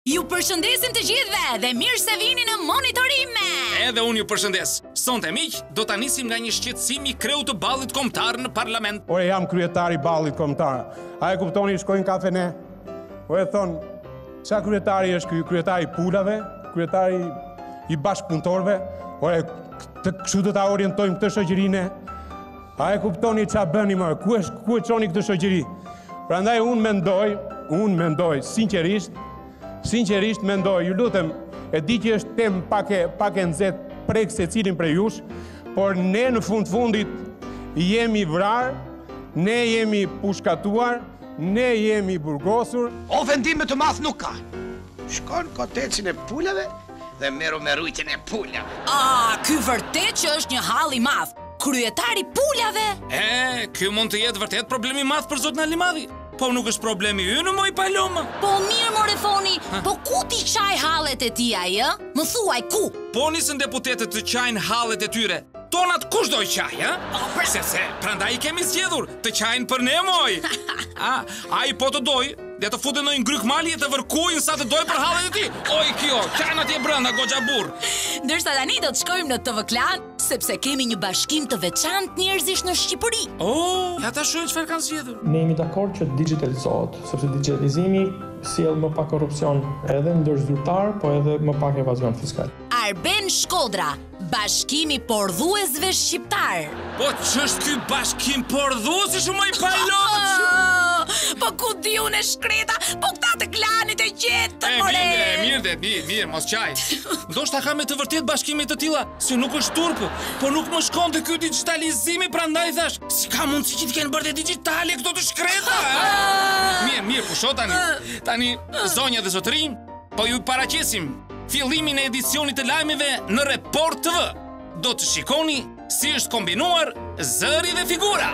Ju përshëndesim të gjithëve dhe mirë se vini në Monitorime. Edhe unë ju përshëndes. Sonte miq, do ta nisim nga një shqetësim I kreut të ballit kombëtar në parlament. Ore, jam kryetari I ballit kombëtar. A e kuptoni shkojnë kafene? O e thon, çka kryetari është ky? Kryetari I pulave, kryetari I bashkëpunëtorëve. Ore, kështu do ta orientojmë këtë shoqërinë. A e kuptoni ç'a bëni më? Ku e çoni këtë shoqëri? Prandaj unë mendoj sinqerisht mendoj, ju lutem, e di që është temë pak e nxehtë prek secilin prej jush, por ne në fundit jemi vrarë, ne jemi pushkatuar, ne jemi burgosur. Ofendime të madh nuk ka. Shkon kotecin e pulave dhe merru me rujtjen e pulave. Ky vërtet që është një hall I madh. Kryetari pulave. Ky mund të jetë vërtet problemi I madh për zotin Alimadhi. Po nuk është problemi ynë, moj Paloma. Po mirë more Foni, po ku ti qaj hallet e tia, ë? Më thuaj ku? Po nisën deputetët të qajnë hallet e tyre. Tonat kush doj qaj, ë? Se prandaj I kemi zgjedhur, të qajnë për ne, moj. Ai po të doj, dhe të futen në një ngryk mali e të vërkujnë sa të doj për hallet e ti. Oj, kjo, qajnë atje brenda, goxha burr. Ndërsa tani do të shkojmë në TV Klan, sepse kemi një bashkim të veçantë njerëzish në Shqipëri. Ja ta shohim çfarë kanë zgjedhur. Ne jemi dakord që digitalizohet, sepse digitalizimi sjell më pak korrupsion edhe ndër zyrtar, po edhe më pak evazion fiskal. Arben Shkodra, bashkimi pordhuesve shqiptar. Po ç'është ky bashkim pordhuesish më I Paloma? Po ku di unë shkreta, po këta të Klanit e gjetë, more. Mirë, mos qaj. Ndoshta ka me të vërtet bashkime të tilla, si nuk është turp, po nuk më shkon të ky digitalizimi, prandaj thash, si ka mundësi që të kenë bërë digjitale këto të shkreta? Mirë, pusho tani. Tani zonja dhe zotërinj, po ju paraqesim fillimin e edicionit të lajmeve në Report TV. Do të shikoni si është kombinuar zëri dhe figura.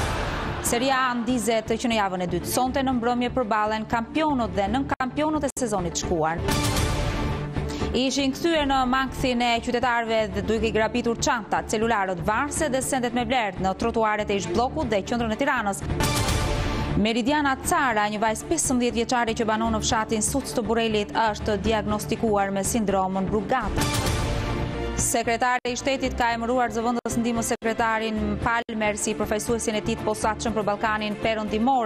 Seria A ndizet që në javën e dytë. Sonte në mbrëmje përballen kampionët dhe nënkampionët e sezonit shkuar. Ishin kthyer në mangthin e qytetarëve dhe duke I grapitur çantat, celularët, varse dhe sendet me vlerë në trotuaret e ish-bllokut dhe qendrën e Tiranës. Meridiana Cara, një vajzë 15 vjeçare që banon në fshatin Suc të Burrelit, është diagnostikuar me sindromën Brugata. Sekretari I shtetit ka emëruar zëvendës ndihmës sekretarin Palmer si përfaqësuesin e tij të posaçëm për Ballkanin Perëndimor.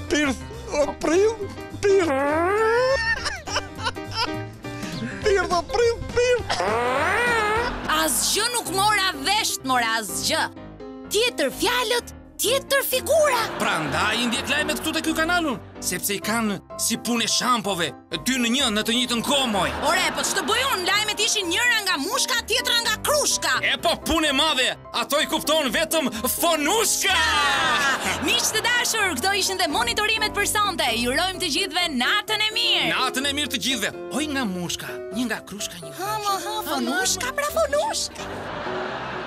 Asgjë nuk mora vesh, asgjë. Tjetër fjalët, tjetër figura. Prandaj I ndjek lajmet këtu te ky kanalun, sepse I kanë si punë shampove, 2 në 1 në të njëjtën kohë, moj. Ore, po ç'të bëj unë? Lajmet ishin njëra nga mushka, tjetra nga krushka. Po punë e madhe, ato I kupton vetëm fonushka. Miq të dashur, këto ishin dhe monitorimet për sonte. Ju urojmë të gjithëve natën e mirë. Natën e mirë të gjithëve. Oj nga mushka, një nga krushka, një nga krushka. Fonushka pra fonushka.